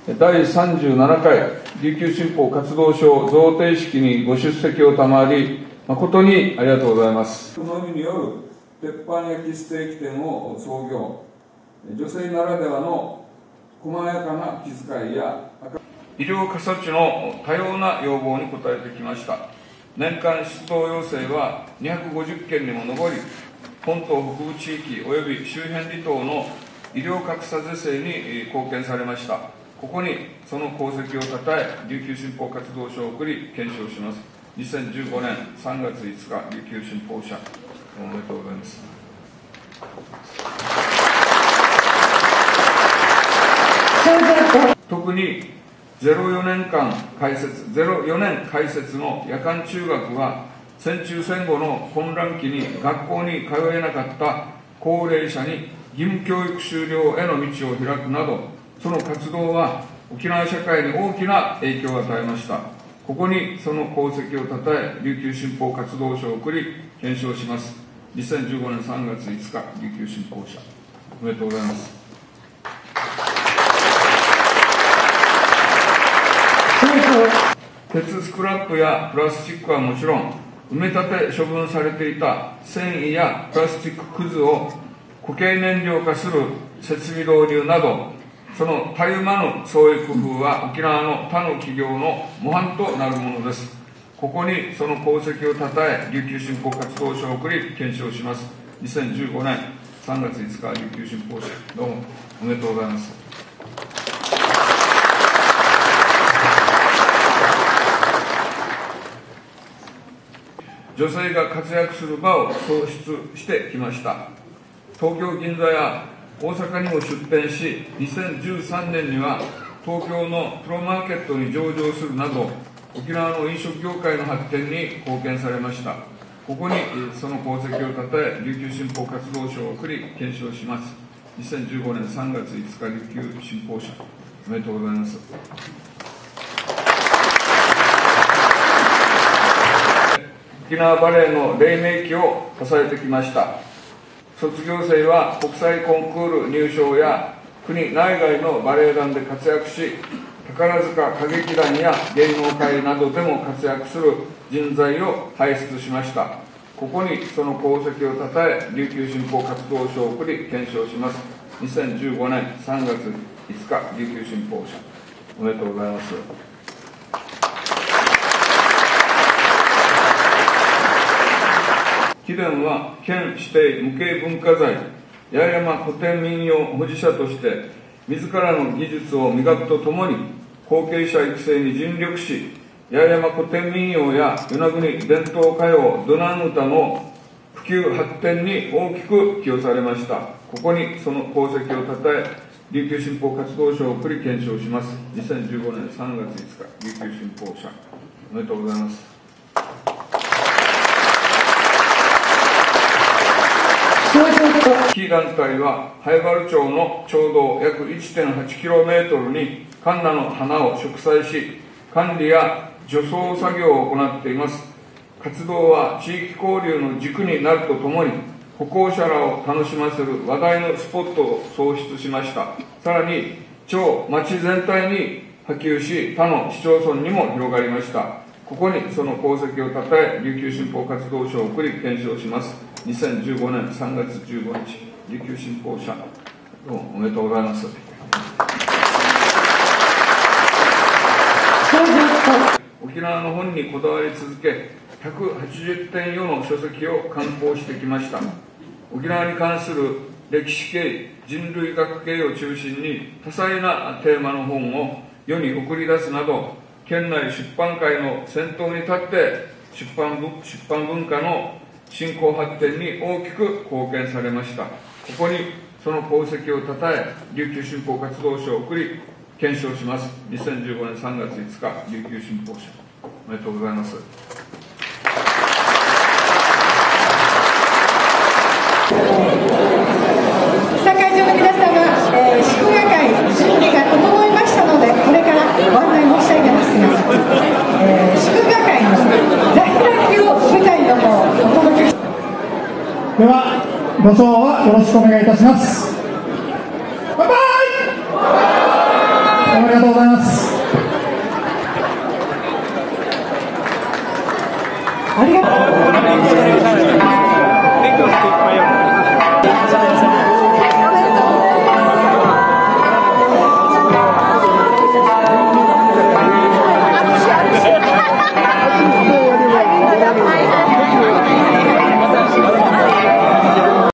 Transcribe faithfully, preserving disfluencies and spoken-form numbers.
だいさんじゅうななかい琉球新報活動賞贈呈式にご出席を賜り、誠にありがとうございます。のみによる鉄板焼きステーキ店を創業、女性ならではの細やかな気遣いや医療過疎地の多様な要望に応えてきました。年間出動要請はにひゃくごじゅっけんにも上り、本島北部地域及び周辺離島の医療格差是正に貢献されました。ここにその功績をたたえ、琉球新報活動賞を送り顕彰します。にせんじゅうごねんさんがついつか、琉球新報社、おめでとうございます。特にゼロよねんかん開設、ゼロよねん開設の夜間中学は、戦中戦後の混乱期に学校に通えなかった高齢者に義務教育修了への道を開くなど、その活動は沖縄社会に大きな影響を与えました。ここにその功績をたたえ、琉球新報活動賞を送り顕彰します。にせんじゅうごねんさんがついつか、琉球新報社、おめでとうございます。鉄スクラップやプラスチックはもちろん、埋め立て処分されていた繊維やプラスチックくずを固形燃料化する設備導入など、そのたゆまぬ創意工夫は沖縄の他の企業の模範となるものです。ここにその功績をたたえ、琉球新報活動賞を送り顕彰します。にせんじゅうごねんさんがついつか、琉球新報社、どうもおめでとうございます。女性が活躍する場を創出してきました。東京銀座や大阪にも出店し、にせんじゅうさんねんには東京のプロマーケットに上場するなど、沖縄の飲食業界の発展に貢献されました。ここにその功績をたたえ、琉球新報活動賞を送り顕彰します。にせんじゅうごねんさんがついつか、琉球新報社、おめでとうございます。沖縄バレエの黎明期を支えてきました。卒業生は国際コンクール入賞や国内外のバレエ団で活躍し、宝塚歌劇団や芸能界などでも活躍する人材を輩出しました。ここにその功績をたたえ、琉球新報活動賞を送り顕彰します。にせんじゅうごねんさんがついつか、琉球新報社、おめでとうございます。貴殿は県指定無形文化財八重山古典民謡保持者として自らの技術を磨くとともに後継者育成に尽力し、八重山古典民謡や与那国伝統歌謡ドナン歌の普及発展に大きく寄与されました。ここにその功績をたたえ、琉球新報活動賞を送り顕彰します。にせんじゅうごねんさんがついつか、琉球新報社、おめでとうございます。非団体は南風原町のちょうど約 いってんはちキロメートル にカンナの花を植栽し、管理や除草作業を行っています。活動は地域交流の軸になるとともに、歩行者らを楽しませる話題のスポットを創出しました。さらに町、町全体に波及し、他の市町村にも広がりました。ここにその功績をたたえ、琉球新報活動賞を送り顕彰します。にせんじゅうごねんさんがつじゅうごにち、琉球新報社、どうもおめでとうございます。沖縄の本にこだわり続け、ひゃくはちじゅってん以上の書籍を刊行してきました。沖縄に関する歴史系、人類学系を中心に多彩なテーマの本を世に送り出すなど、県内出版界の先頭に立って出版部、出版文化の振興発展に大きく貢献されました。ここにその功績をたたえ、琉球新報活動賞を送り顕彰します。にせんじゅうごねんさんがついつか、琉球新報社、おめでとうございます。 参会場の皆様、えー、祝賀会準備が整いましたので、これからご案内申し上げますが、えー、祝賀会の在覧機を舞台の方お届けしではご唱和よろしくお願いいたします。バイバイ。おめでとうございます。 ざいます。 ありがとう。